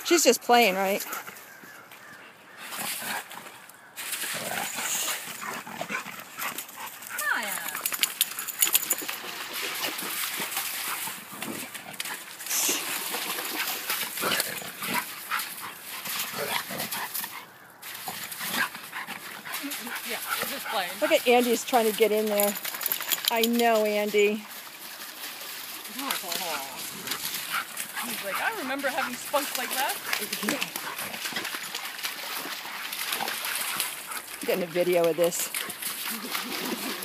She's just playing, right? Yeah, we're just playing. Look at Andy's trying to get in there. I know, Andy. He's like, I remember having spunks like that. I'm getting a video of this.